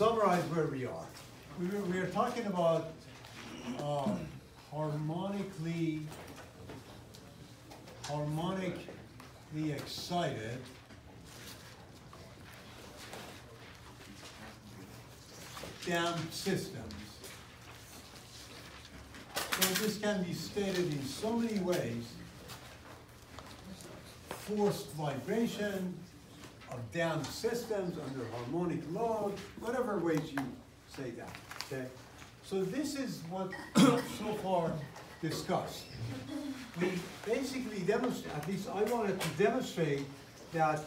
summarize where we are. We are talking about harmonically excited damped systems. So this can be stated in so many ways. Forced vibration of damped systems under harmonic load, whatever ways you say that, okay? So this is what we have so far discussed. We basically demonstrate, at least I wanted to demonstrate that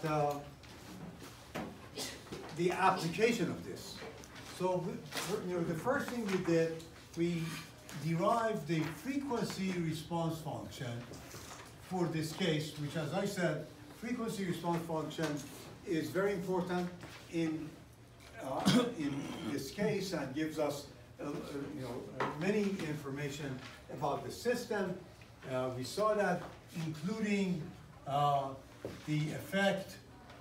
the application of this. So the first thing we did, we derived the frequency response function for this case, which, as I said, frequency response function is very important in this case and gives us many information about the system. We saw that, including the effect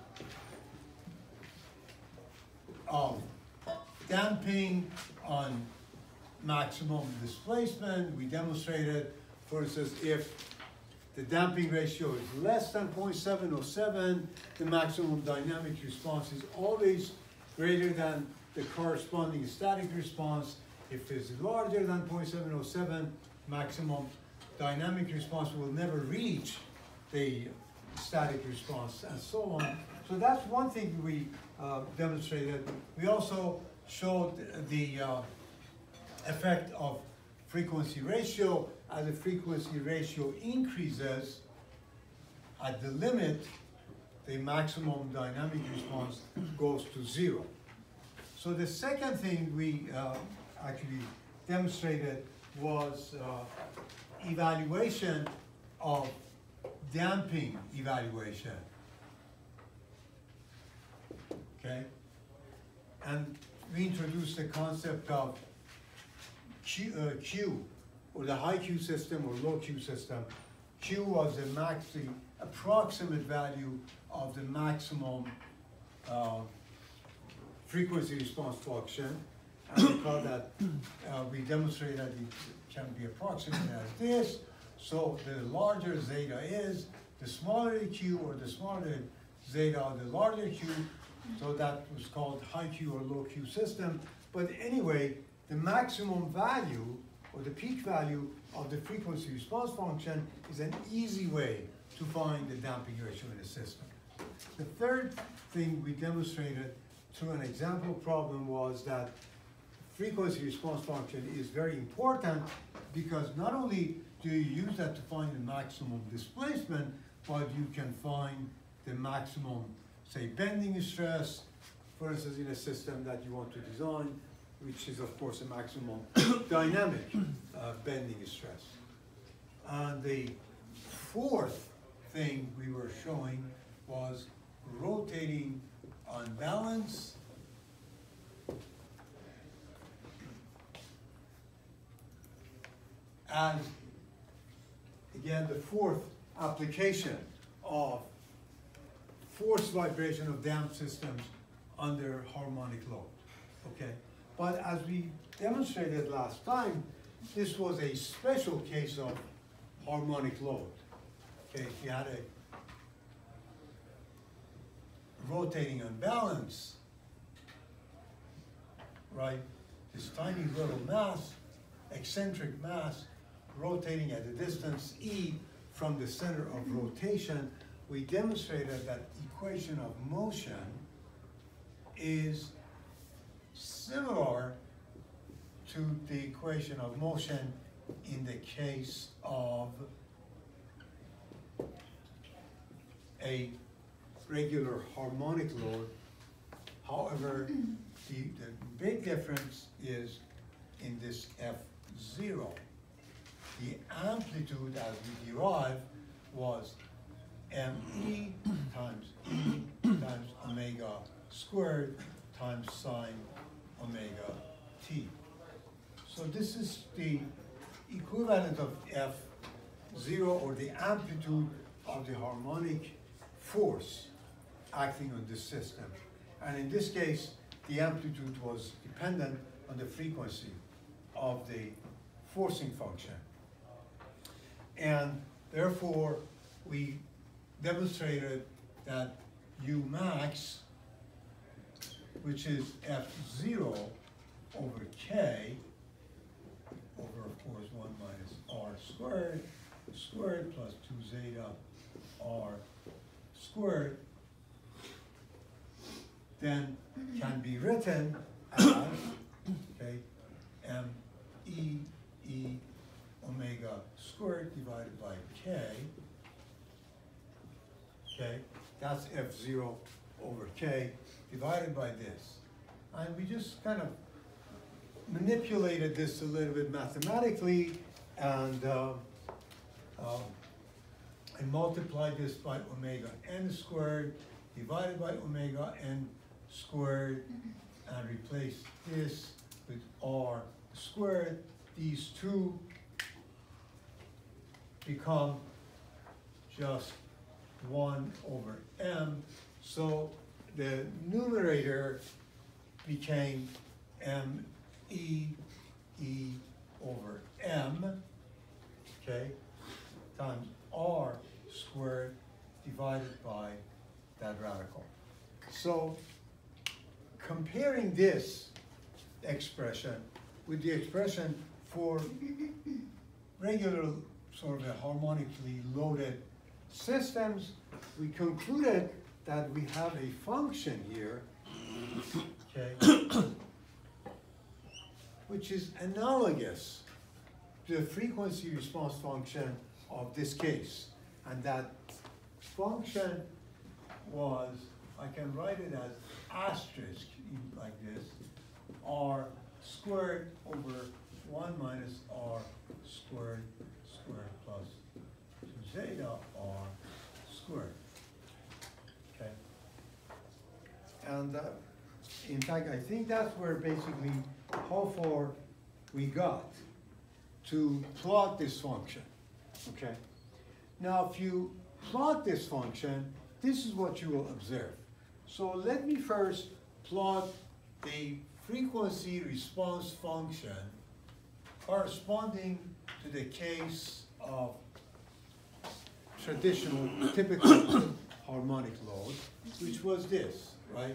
of damping on maximum displacement. We demonstrated, for instance, if the damping ratio is less than 0.707, the maximum dynamic response is always greater than the corresponding static response. If it's larger than 0.707, maximum dynamic response will never reach the static response, and so on. So that's one thing we demonstrated. We also showed the effect of frequency ratio. As the frequency ratio increases, at the limit, the maximum dynamic response goes to 0. So the second thing we actually demonstrated was evaluation of damping evaluation. Okay? And we introduced the concept of Q, or the high Q system or low Q system. Q was the approximate value of the maximum frequency response function. And we call that, we demonstrated that it can be approximated as this. So the larger zeta is, the smaller the Q, or the smaller zeta, the larger Q. So that was called high Q or low Q system. But anyway, the maximum value or the peak value of the frequency response function is an easy way to find the damping ratio in a system. The third thing we demonstrated through an example problem was that frequency response function is very important, because not only do you use that to find the maximum displacement, but you can find the maximum, say, bending stress, for instance, in a system that you want to design, which is, of course, a maximum dynamic bending stress. And the fourth thing we were showing was rotating unbalance as, again, the fourth application of forced vibration of damped systems under harmonic load, okay? But as we demonstrated last time, this was a special case of harmonic load, okay? If you had a rotating unbalance, right? This tiny little mass, eccentric mass, rotating at a distance e from the center of rotation, we demonstrated that equation of motion is similar to the equation of motion in the case of a regular harmonic load. However, the big difference is in this F0. The amplitude, as we derived, was ME times E times omega squared times sine omega t. So this is the equivalent of F0, or the amplitude of the harmonic force acting on this system. And in this case, the amplitude was dependent on the frequency of the forcing function. And therefore, we demonstrated that U max, which is F0 over K, over, of course, 1 minus R squared plus 2 zeta R squared, then can be written as, okay, M E omega squared divided by K, okay, that's F0 over K divided by this. And we just kind of manipulated this a little bit mathematically, and I multiplied this by omega n squared divided by omega n squared, and replace this with R squared. These two become just 1 over m. So the numerator became m e over m, okay, times R squared divided by that radical. So comparing this expression with the expression for regular sort of harmonically loaded systems, we concluded that we have a function here, okay, which is analogous to the frequency response function of this case. And that function was, I can write it as asterisk like this, R squared over 1 minus R squared plus 2 zeta R squared. Okay. And in fact, I think that's where basically how far we got to plot this function. Okay. Now, if you plot this function, this is what you will observe. So let me first plot the frequency response function corresponding to the case of traditional, typical harmonic load, which was this, right?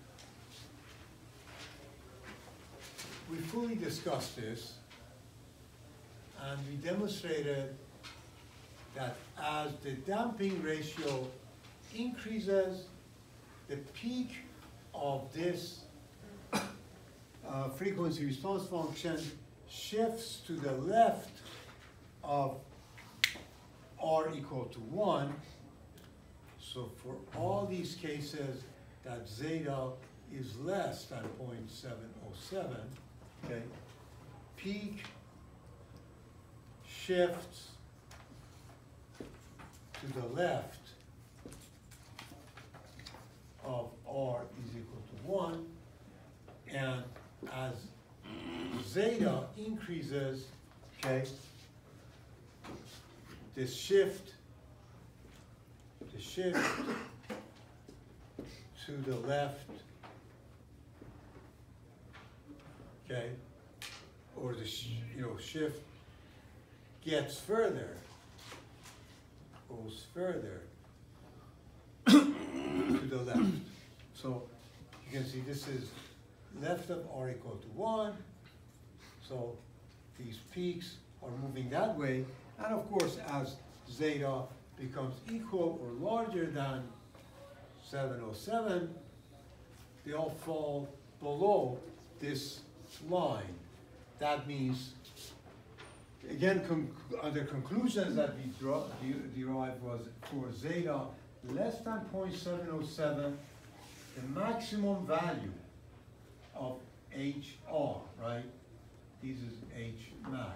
We fully discussed this, and we demonstrated that as the damping ratio increases, the peak of this frequency response function shifts to the left of R equal to 1. So for all these cases that zeta is less than 0.707, okay, peak shifts to the left of R is equal to 1, and as zeta increases, okay, the shift to the left, okay, or the shift gets further, goes further to the left. So you can see this is left of R equal to 1. So these peaks are moving that way. And of course, as zeta becomes equal or larger than 707, they all fall below this line. That means, again, the conclusions that we derived was for zeta less than 0.707, the maximum value of HR, right? This is H max.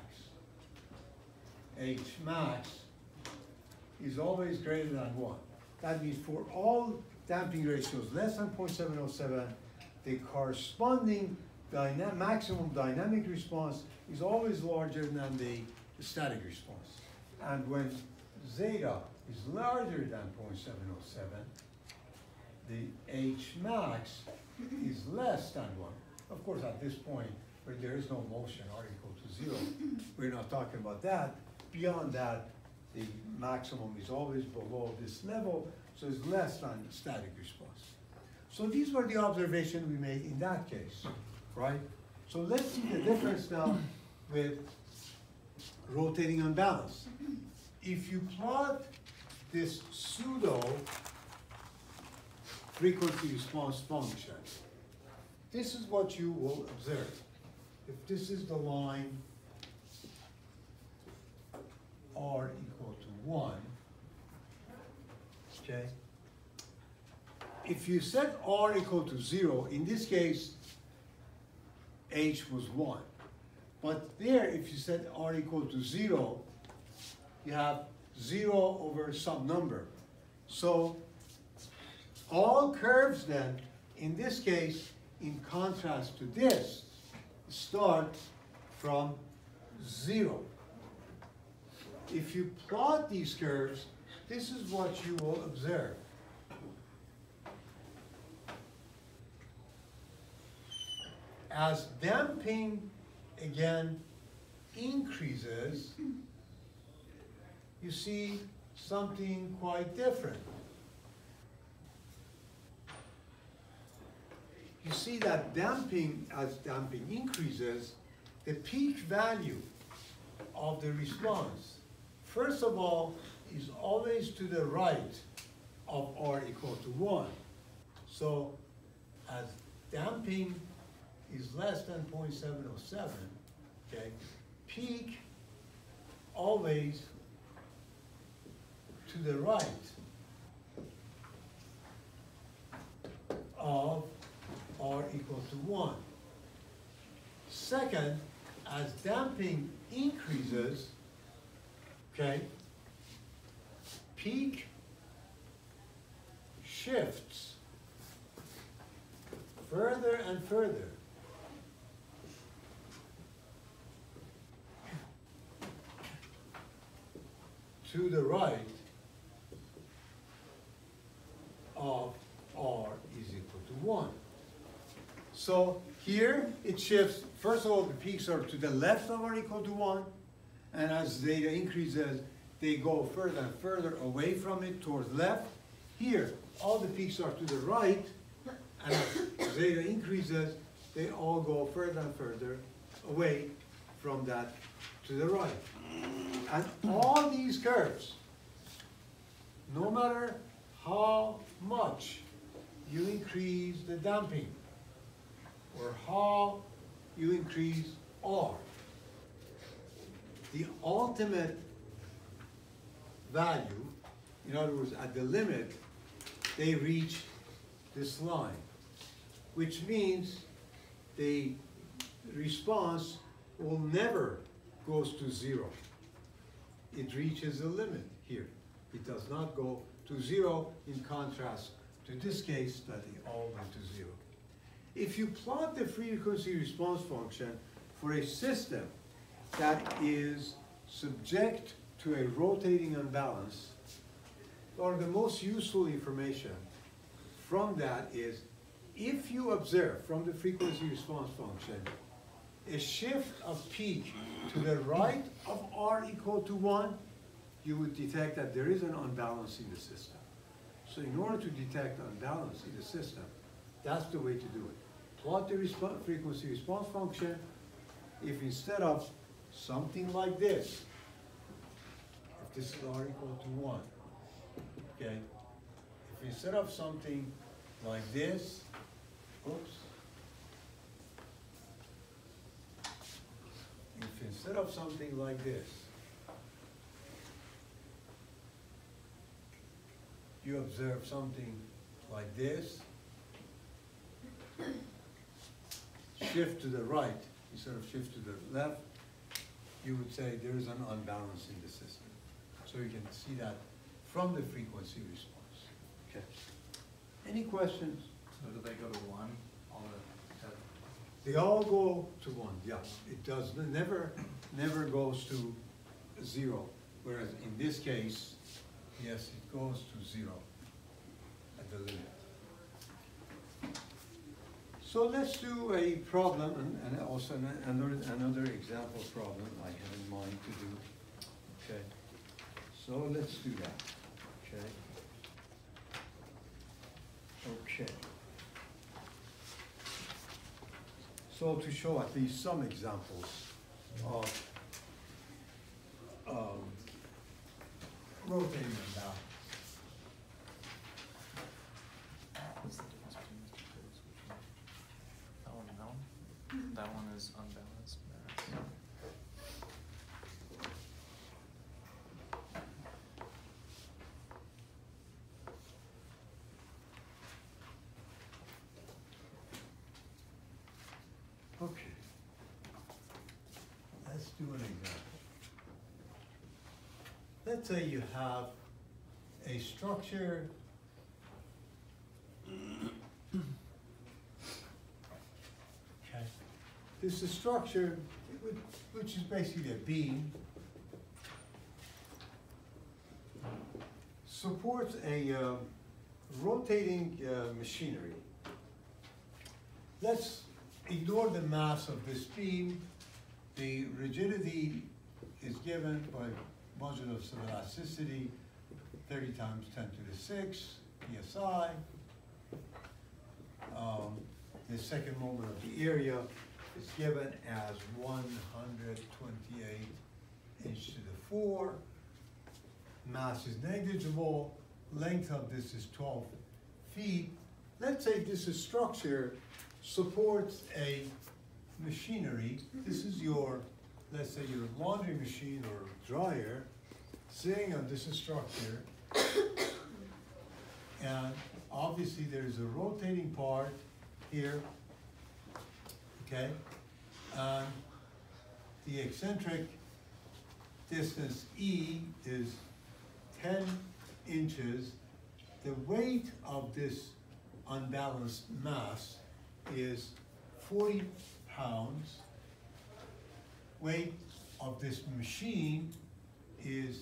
H max is always greater than 1. That means for all damping ratios less than 0.707, the corresponding maximum dynamic response is always larger than the static response. And when zeta is larger than 0.707, the H max is less than 1. Of course, at this point, where there is no motion, r equal to 0, we're not talking about that. Beyond that, the maximum is always below this level, so it's less than the static response. So these were the observations we made in that case, right? So let's see the difference now with rotating unbalance. If you plot this pseudo frequency response function, this is what you will observe. If this is the line r equal to 1, okay? If you set r equal to 0, in this case, h was 1. But there, if you set r equal to 0, you have 0 over some number. So all curves then, in this case, in contrast to this, start from 0. If you plot these curves, this is what you will observe. As damping again increases, you see something quite different. You see that damping, as damping increases, the peak value of the response, first of all, is always to the right of r equal to 1. So as damping is less than 0.707, okay, peak always to the right of r equal to 1. Second, as damping increases, okay, peak shifts further and further to the right of r is equal to 1. So here it shifts, first of all, the peaks are to the left of r equal to 1, and as zeta increases, they go further and further away from it towards left. Here, all the peaks are to the right, and as zeta increases, they all go further and further away from that to the right. And all these curves, no matter how much you increase the damping, or how you increase R, the ultimate value, in other words, at the limit, they reach this line, which means the response will never goes to 0. It reaches a limit here. It does not go to 0 in contrast to this case that it all went to 0. If you plot the frequency response function for a system that is subject to a rotating unbalance, or the most useful information from that is, if you observe from the frequency response function a shift of peak to the right of r equal to 1, you would detect that there is an unbalance in the system. So in order to detect unbalance in the system, that's the way to do it. Plot the frequency response function. If instead of something like this, if this is r equal to 1, okay, if instead of something like this, oops, if instead of something like this, you observe something like this, shift to the right instead of shift to the left, you would say there is an unbalance in the system. So you can see that from the frequency response. Okay. Any questions? So do they go to 1? All the They all go to 1, yeah. It does never goes to 0. Whereas in this case, yes, it goes to 0 at the limit. So let's do a problem, and also another example problem I have in mind to do. Okay. So let's do that. Okay. Okay. So to show at least some examples of rotating them down. What's the difference between these two curves? Which one? That one known? That one is unbalanced mass. Okay. Let's do an example. Let's say you have a structure okay. This is a structure which is basically a beam, supports a rotating machinery. Let's ignore the mass of this beam. The rigidity is given by modulus of elasticity, 30 times 10 to the 6 psi. The second moment of the area is given as 128 inch to the 4. Mass is negligible. Length of this is 12 feet. Let's say this is structure supports a machinery. This is your, let's say your laundry machine or dryer sitting on this structure. And obviously there's a rotating part here, okay? And the eccentric distance E is 10 inches. The weight of this unbalanced mass is 40 pounds. Weight of this machine is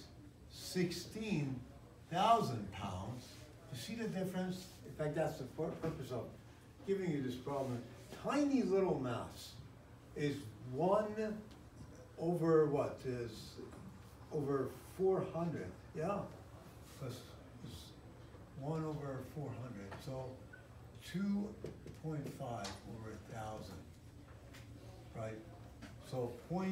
16,000 pounds. You see the difference? In fact, that's the purpose of giving you this problem. Tiny little mass is 1 over what is over 400, yeah? Because it's 1 over 400, so 2.5 over 1,000, right? So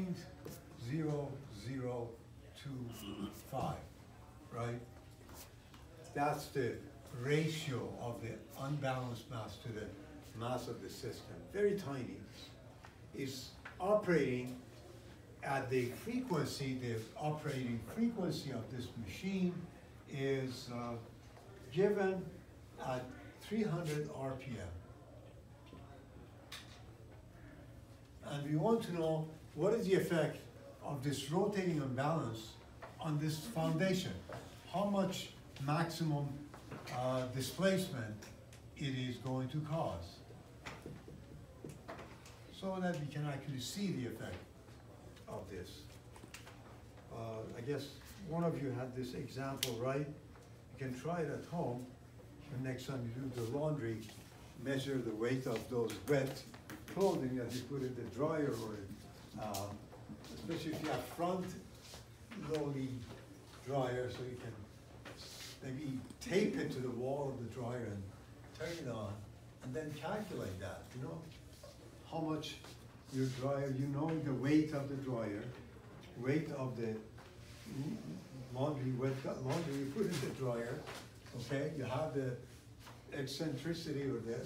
0.0025, right? That's the ratio of the unbalanced mass to the mass of the system. Very tiny. It's operating at the frequency, the operating frequency of this machine is given at 300 RPM. And we want to know what is the effect of this rotating unbalance on this foundation. How much maximum displacement it is going to cause. So that we can actually see the effect of this. I guess one of you had this example, right? You can try it at home. The next time you do the laundry, measure the weight of those wet clothing that you put in the dryer, or especially if you have front loading dryer, so you can maybe tape it to the wall of the dryer and turn it on, and then calculate that, you know, how much your dryer, you know the weight of the dryer, weight of the laundry, wet laundry you put in the dryer, okay? You have the eccentricity or that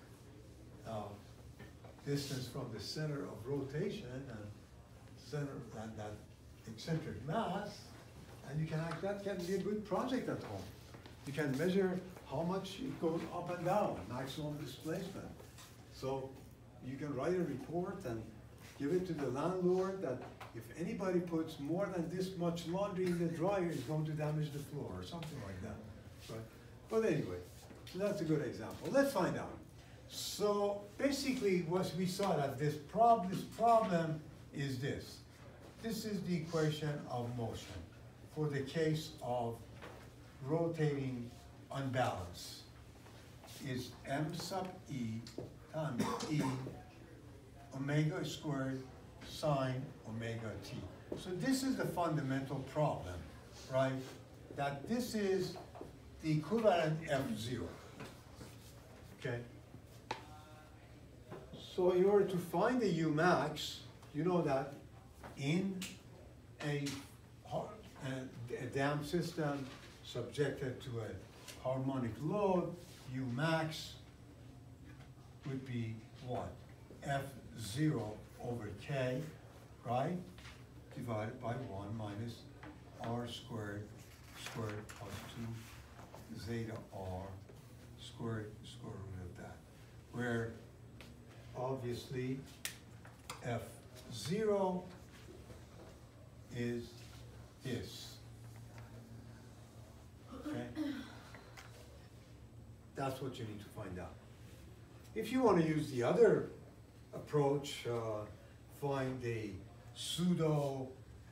distance from the center of rotation and center that eccentric mass, and you can that can be a good project at home. You can measure how much it goes up and down, maximum displacement. So you can write a report and give it to the landlord that if anybody puts more than this much laundry in the dryer, it's going to damage the floor or something like that, right? But anyway, so that's a good example. Let's find out. So basically what we saw that this problem is this. This is the equation of motion for the case of rotating unbalance. Is m sub e times E omega squared sine omega t. So this is the fundamental problem, right? That this is the equivalent F0, okay? So in order to find the U max, you know that in a dam system subjected to a harmonic load, U max would be what? F0 over K, right? Divided by 1 minus R squared plus 2 zeta R squared square root of that. Where obviously F0 is this. Okay? That's what you need to find out. If you want to use the other approach, find a pseudo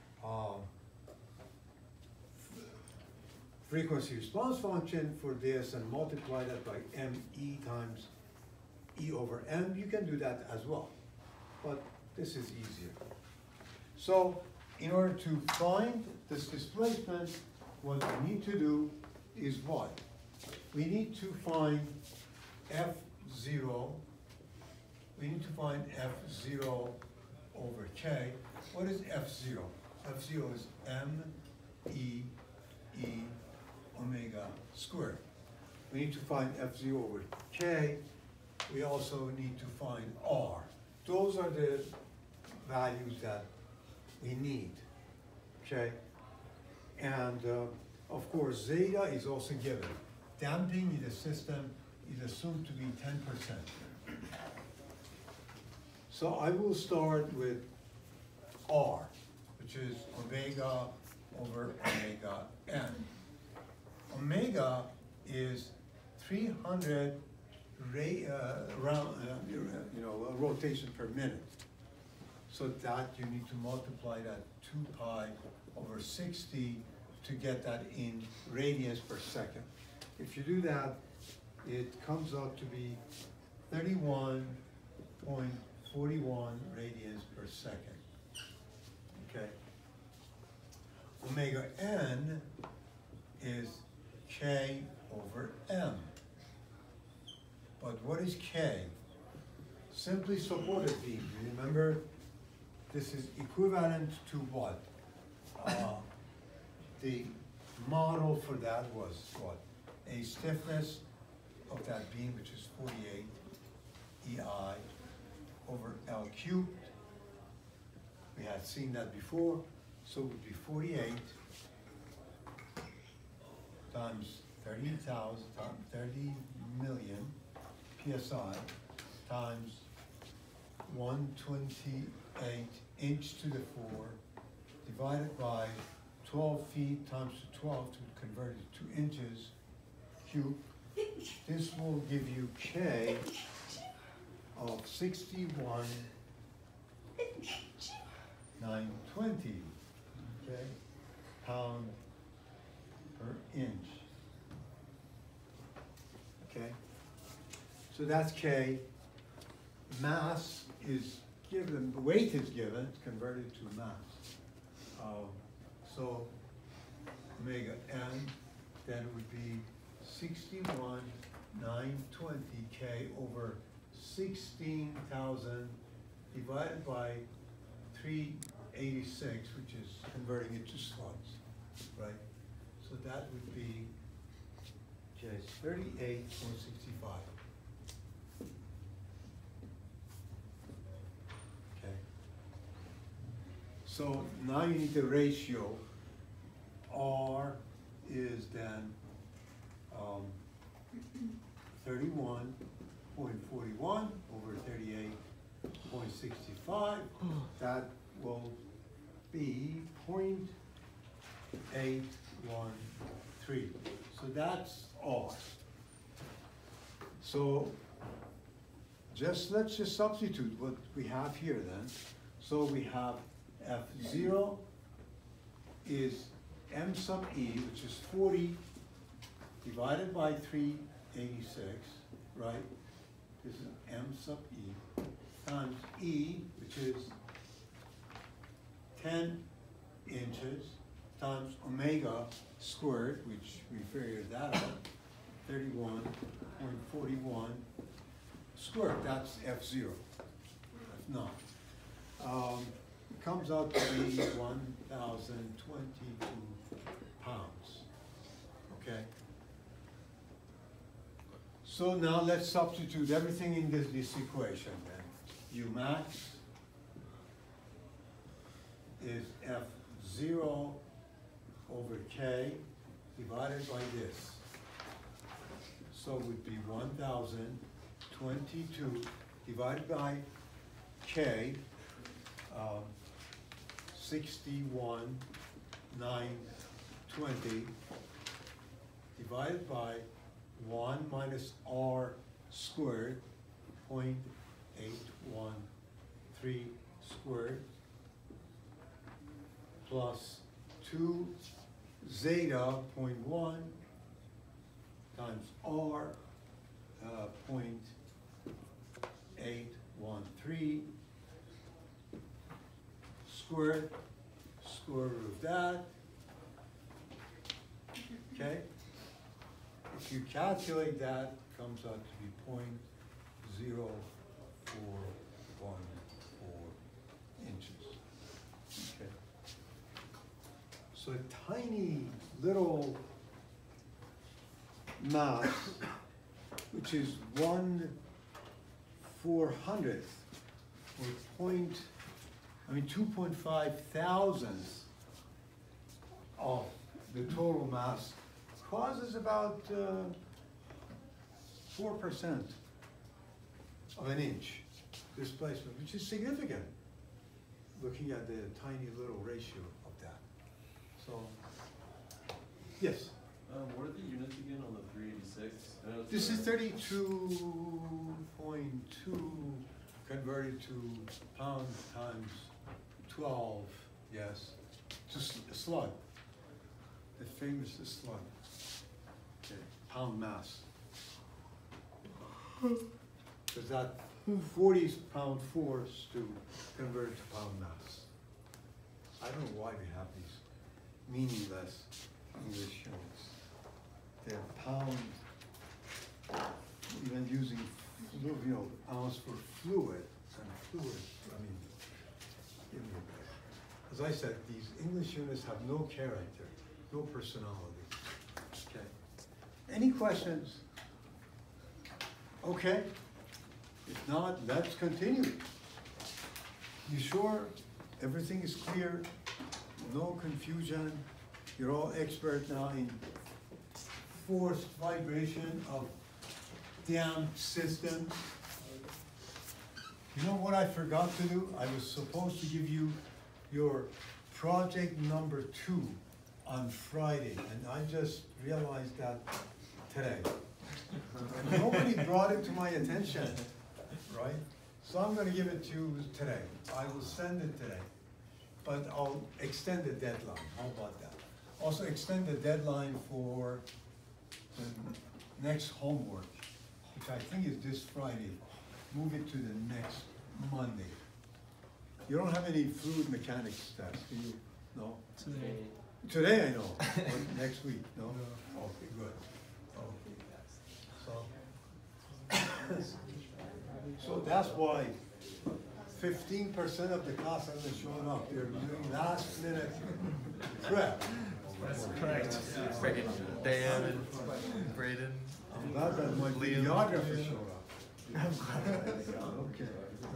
frequency response function for this and multiply that by ME times E over M, you can do that as well. But this is easier. So in order to find this displacement, what we need to do is what? We need to find F0. We need to find F0 over K. What is F0? F0 is M-E-E omega squared. We need to find F0 over K. We also need to find R. Those are the values that we need, okay? And of course, zeta is also given. Damping in the system is assumed to be 10%. So I will start with R, which is omega over omega n. Omega is 300 rotation per minute. So that you need to multiply that 2 pi over 60 to get that in radians per second. If you do that, it comes out to be 31.41 radians per second. Okay. Omega n is K over M. But what is K? Simply supported beam. Remember, this is equivalent to what? The model for that was what? A stiffness of that beam, which is 48 EI over L cubed. We had seen that before, so it would be 48 times 30,000, 30 million PSI times 128 inch to the 4 divided by 12 feet times 12 to convert it to inches cubed. This will give you K of 61,920, okay, pound per inch. Okay, so that's K. Mass is given, the weight is given, it's converted to mass. So omega n then would be 61,920 K over 16,000 divided by 386, which is converting it to slugs, right? So that would be 38.65. Okay. So now you need the ratio. R is then 31.41 over 38.65. That will be 0.813. So that's R. So let's just substitute what we have here then. So we have F0 is M sub E, which is 40 divided by 386, right? this is m sub e, times e, which is 10 inches, times omega squared, which we figured that out, 31.41 squared, that's F0, F0. It comes out to be 1,022 pounds, okay? So now let's substitute everything in this equation then. U max is F0 over K divided by this. So it would be 1,022 divided by K, 61,920 divided by 1 minus R squared, 0.813 squared, plus 2 zeta 0.1 times R 0.813 squared, square root of that, okay? If you calculate that, it comes out to be 0.0414 inches, okay? So a tiny little mass, which is 1/400th, or 2.5 thousandths of the total mass, causes about 4% of an inch displacement, which is significant, looking at the tiny little ratio of that. So, yes? What are the units again on the 386? I know it's This is for- 32.2 converted to pound times 12, yes, to slug, the famous slug, okay, pound mass. Because that 40 pound force to convert to pound mass. I don't know why we have these meaningless English units. They're pound, even using ounce for fluid, and fluid, I mean, as I said, these English units have no character, no personality. Okay. Any questions? Okay. If not, let's continue. You sure everything is clear? No confusion? You're all expert now in forced vibration of damped systems. You know what I forgot to do? I was supposed to give you your project number 2 on Friday, and I just realized that today. And nobody brought it to my attention, right? So I'm gonna give it to you today. I will send it today, but I'll extend the deadline. How about that? Also extend the deadline for the next homework, which I think is this Friday. Move it to the next Monday. You don't have any fluid mechanics tests, do you? No? Today. Today I know, but next week, no? Okay, good. Okay. So that's why 15% of the class hasn't shown up. They're doing last minute prep. That's correct. Dan and Braden. I'm glad that my Liam. videographer showed up. Okay.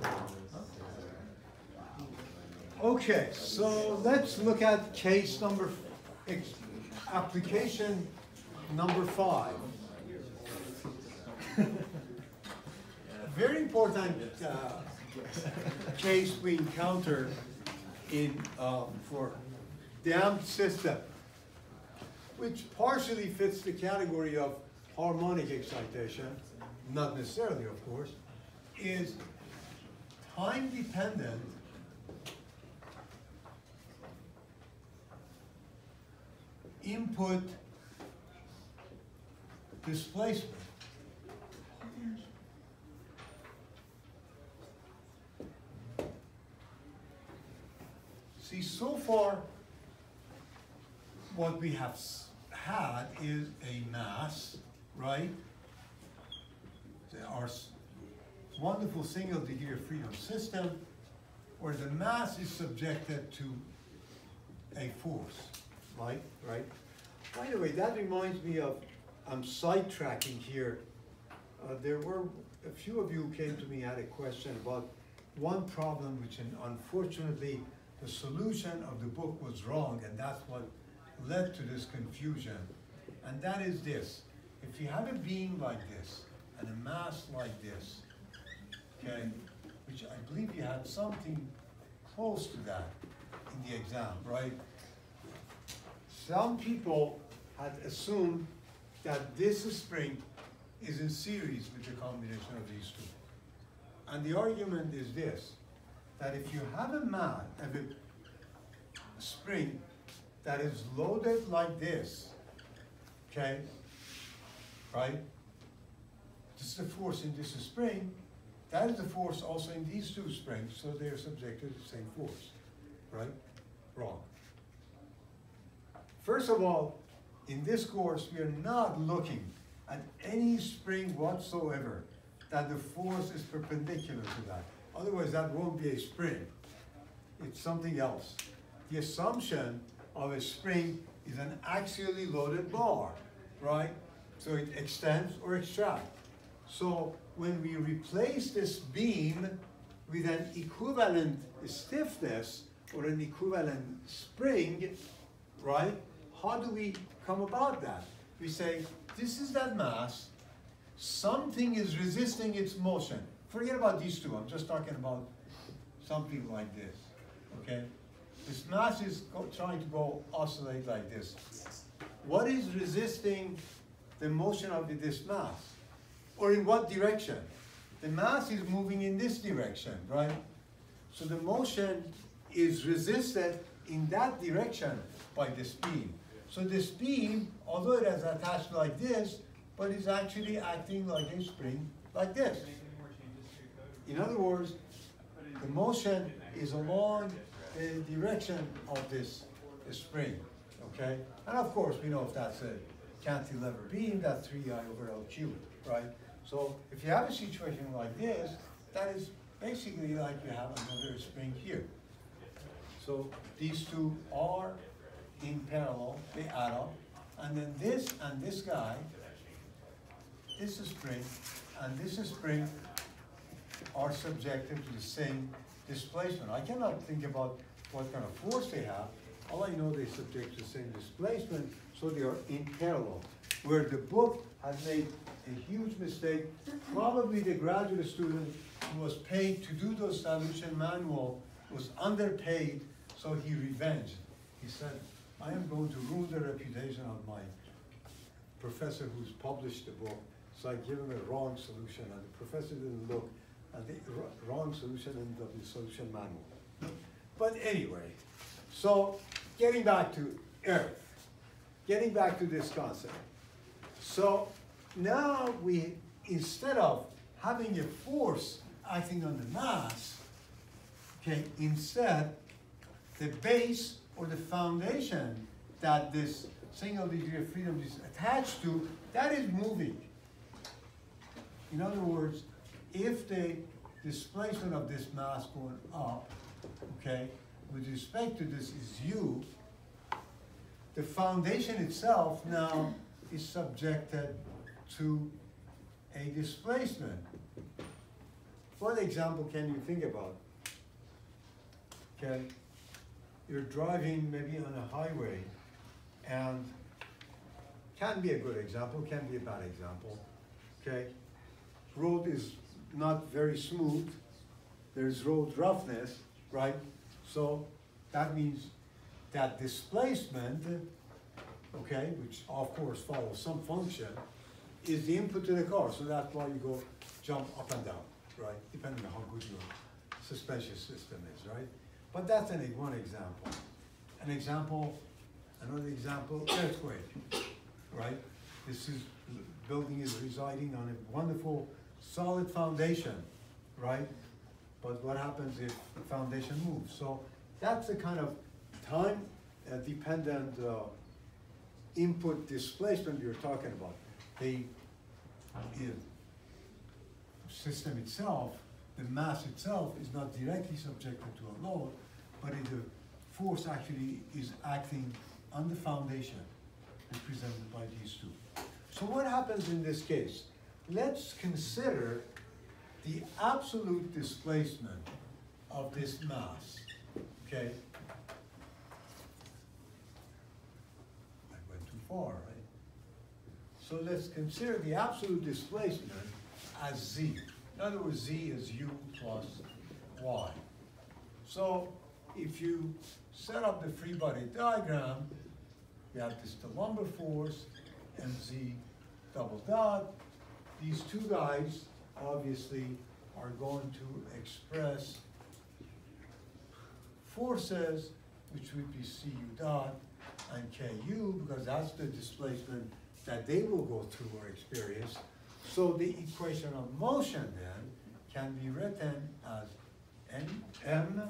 Okay, so let's look at case number, application number 5. Very important case we encounter in for damped system, which partially fits the category of harmonic excitation, not necessarily, of course, is time-dependent input displacement. See, so far, what we have had is a mass, right? Our wonderful single degree of freedom system, where the mass is subjected to a force, right? By the way, that reminds me of, I'm sidetracking here. There were a few of you who came to me had a question about one problem which unfortunately the solution of the book was wrong, and that's what led to this confusion. And that is this: if you have a beam like this and a mass like this, okay, which I believe you had something close to that in the exam, right? Some people had assumed that this spring is in series with the combination of these two. And the argument is this, that if you have a spring that is loaded like this, okay, right? This is the force in this spring. That is the force also in these two springs, so they're subjected to the same force, right? Wrong. First of all, in this course, we are not looking at any spring whatsoever that the force is perpendicular to that. Otherwise, that won't be a spring. It's something else. The assumption of a spring is an axially loaded bar, right? So it extends or extracts. So when we replace this beam with an equivalent stiffness or an equivalent spring, right? How do we come about that? We say, this is that mass, something is resisting its motion. Forget about these two, I'm just talking about something like this, okay? This mass is trying to go oscillate like this. What is resisting the motion of this mass? Or in what direction? The mass is moving in this direction, right? So the motion is resisted in that direction by this beam. So this beam, although it is attached like this, but is actually acting like a spring like this. In other words, the motion is along the direction of this spring, okay? And of course, we know if that's a cantilever beam, that's 3I over L cubed, right? So if you have a situation like this, that is basically like you have another spring here. So these two are in parallel, they add up, and then this and this guy, this is spring, and this is spring are subjected to the same displacement. I cannot think about what kind of force they have. All I know they're subject to the same displacement, so they are in parallel. Where the book has made a huge mistake, probably the graduate student who was paid to do the solution manual was underpaid, so he revenged. He said, I am going to ruin the reputation of my professor who's published the book, so I give him a wrong solution, and the professor didn't look at the wrong solution in the solution manual. But anyway, so getting back to Earth, getting back to this concept. So now we, instead of having a force acting on the mass, okay, instead the base or the foundation that this single degree of freedom is attached to, that is moving. In other words, if the displacement of this mass going up, okay, with respect to this is u, the foundation itself now is subjected to a displacement. What example can you think about? Okay, you're driving maybe on a highway, and can be a good example, can be a bad example. Okay, road is not very smooth. There's road roughness, right? So that means that displacement, okay, which of course follows some function, is the input to the car. So that's why you go jump up and down, right? Depending on how good your suspension system is, right? But that's one example. Another example, earthquake, right? This building is residing on a wonderful solid foundation, right? But what happens if the foundation moves? So that's the kind of time dependent input displacement you're talking about. The system itself, the mass itself, is not directly subjected to a load, but the force actually is acting on the foundation represented by these two. So what happens in this case? Let's consider the absolute displacement of this mass, okay? I went too far, right? So let's consider the absolute displacement as z. In other words, z is u plus y. So if you set up the free body diagram, you have this the lumbar force and z double dot. These two guys obviously are going to express forces, which would be cu dot and ku, because that's the displacement that they will go through or experience. So the equation of motion then can be written as m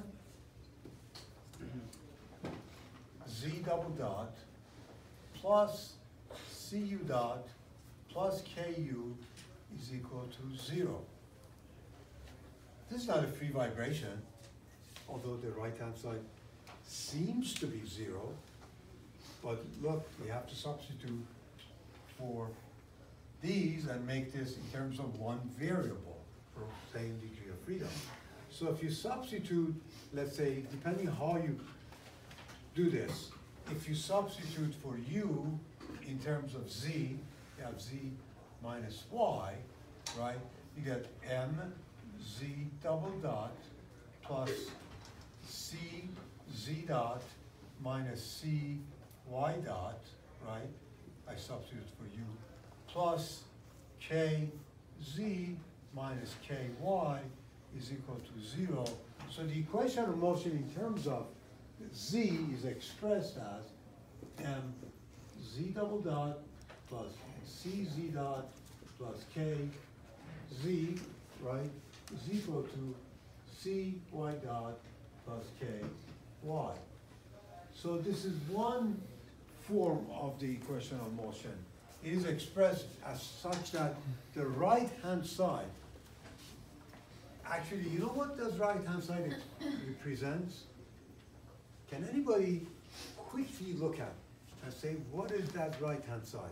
z double dot plus cu dot plus ku is equal to 0. This is not a free vibration, although the right-hand side seems to be 0. But look, we have to substitute for these and make this in terms of one variable for same degree of freedom. So if you substitute, let's say, depending how you do this, if you substitute for u in terms of z, you have z minus y, right? You get m z double dot plus c z dot minus c y dot, right? I substitute for u, plus k z minus ky is equal to 0. So the equation of motion in terms of z is expressed as m z double dot plus cz dot plus k z, right, is equal to cy dot plus k y. So this is one form of the equation of motion. It is expressed as such that the right-hand side, actually, you know what does right-hand side represents? Can anybody quickly look at and say, what is that right-hand side?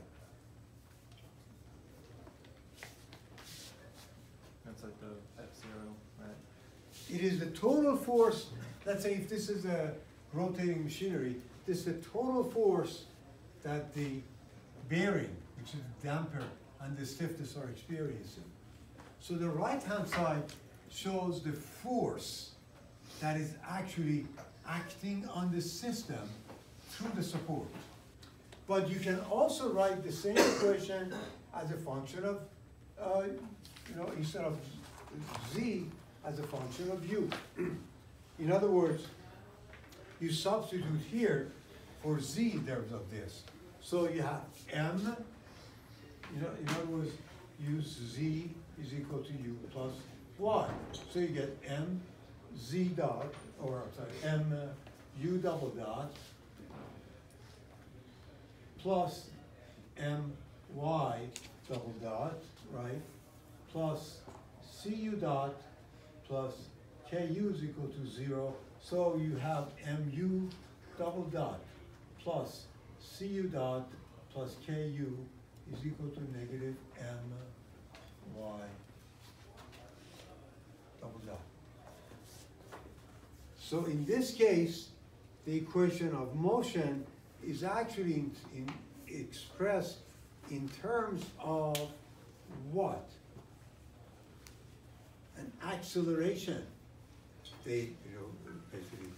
That's like the F0, right? It is the total force. Let's say if this is a rotating machinery, this is the total force that the bearing, which is the damper and the stiffness, are experiencing. So the right-hand side shows the force that is actually acting on the system through the support. But you can also write the same equation as a function of, instead of z, as a function of u. In other words, you substitute here for z in terms of this. So you have m, in other words, use z is equal to u plus y. So you get m z dot, or I'm sorry, m u double dot plus m y double dot, right, plus cu dot plus ku is equal to 0. So you have mu double dot plus cu dot plus ku is equal to negative my double dot. So in this case, the equation of motion is actually expressed in terms of what? An acceleration. They, basically,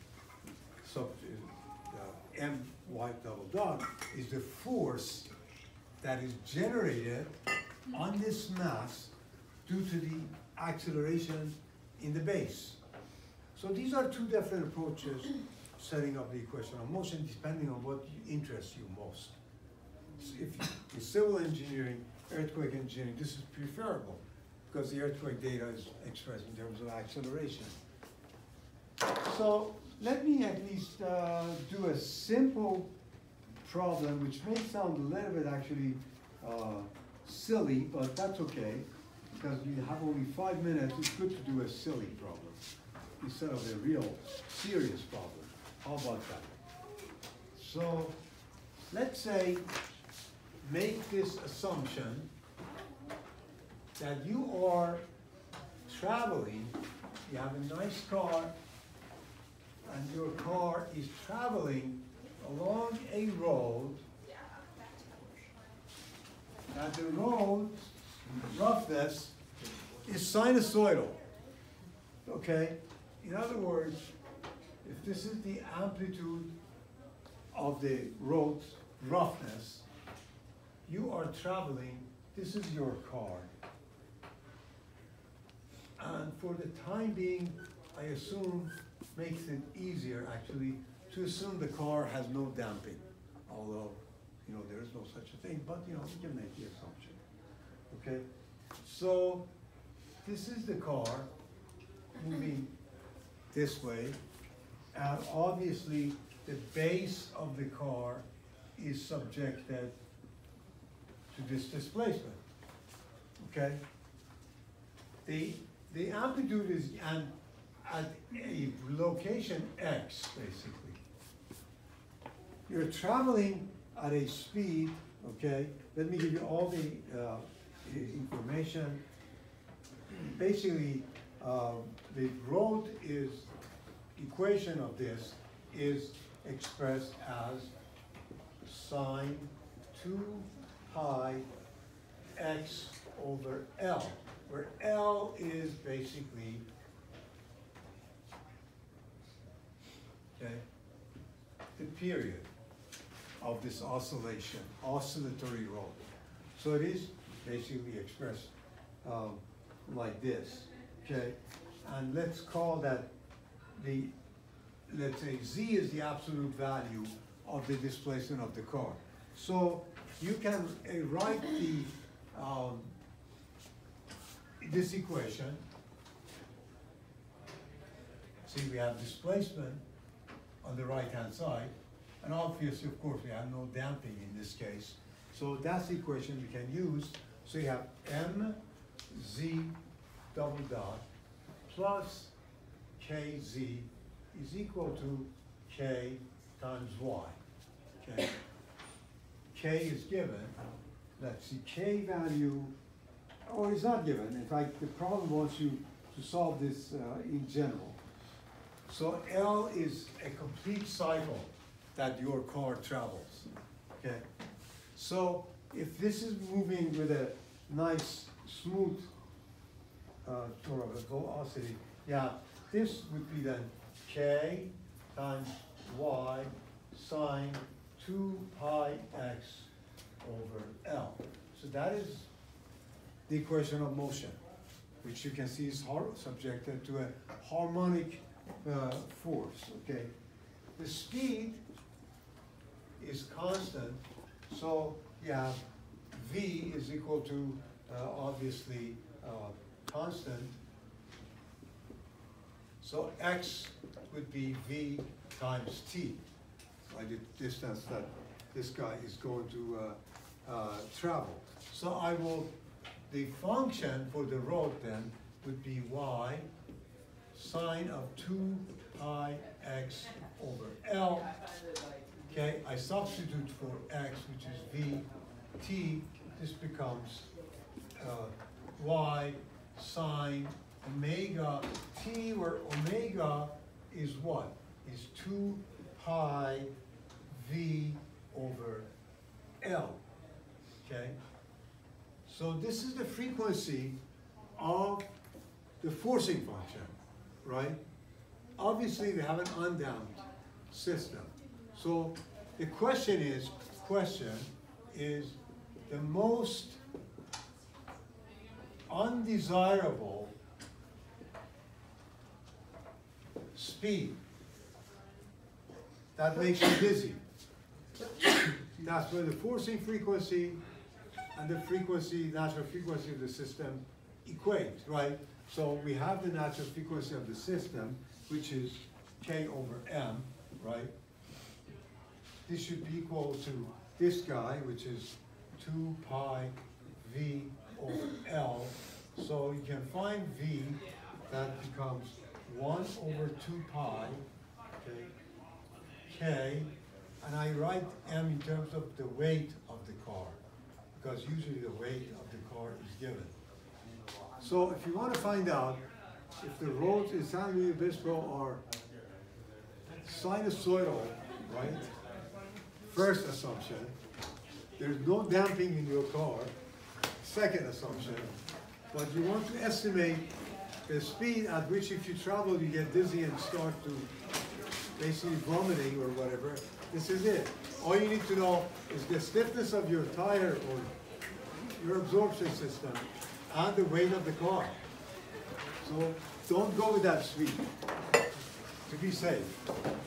my double dot is the force that is generated on this mass due to the acceleration in the base. So these are two different approaches setting up the equation of motion depending on what interests you most. If in civil engineering, earthquake engineering, this is preferable because the earthquake data is expressed in terms of acceleration. So let me at least do a simple problem, which may sound a little bit actually silly, but that's okay, because we have only 5 minutes. It's good to do a silly problem instead of a real serious problem. How about that? So let's say, make this assumption that you are traveling, you have a nice car, and your car is traveling along a road, and the road roughness is sinusoidal, okay? In other words, if this is the amplitude of the road's roughness, you are traveling, this is your car. And for the time being, I assume, makes it easier actually to assume the car has no damping. Although, you know, there is no such a thing, but you know, we can make the assumption. Okay? So, this is the car moving this way, and obviously the base of the car is subjected to this displacement. Okay? The amplitude is at a location x, basically. You're traveling at a speed, okay? Let me give you all the information. Basically, the road equation of this is expressed as sine 2 pi x over L, where L is basically, okay, the period of this oscillation, oscillatory road. So it is basically expressed like this, okay? And let's call that let's say Z is the absolute value of the displacement of the car. So you can write this equation. See, we have displacement on the right-hand side, and obviously, of course, we have no damping in this case. So that's the equation we can use. So you have mz double dot plus kz is equal to k times y. Okay. K is given. Let's see, k value, or is not given. In fact, the problem wants you to solve this in general. So L is a complete cycle that your car travels, okay? So if this is moving with a nice, smooth sort of a velocity, yeah, this would be then k times y sine 2 pi x over L. So that is the equation of motion, which you can see is subjected to a harmonic force, okay? The speed is constant, so you have V is equal to, obviously, constant. So X would be V times T, by the distance that this guy is going to travel. So the function for the road then would be Y sine of 2 pi x over L. Okay, I substitute for x, which is V t. This becomes y sine omega t, where omega is what? Is 2 pi v over L. Okay? So this is the frequency of the forcing function, right? Obviously, we have an undamped system. So the question is the most undesirable speed that makes you dizzy. That's where the forcing frequency and the frequency, natural frequency of the system equate, right? So we have the natural frequency of the system, which is K over M, right? This should be equal to this guy, which is 2 pi V over L. So you can find V, that becomes 1 over 2 pi, okay, K, and I write M in terms of the weight of the car, because usually the weight of the car is given. So if you want to find out if the roads in San Luis Obispo are sinusoidal, right? First assumption, there's no damping in your car. Second assumption, but you want to estimate the speed at which if you travel you get dizzy and start to basically vomiting or whatever. This is it. All you need to know is the stiffness of your tire or your absorption system and the weight of the car. So don't go with that speed to be safe.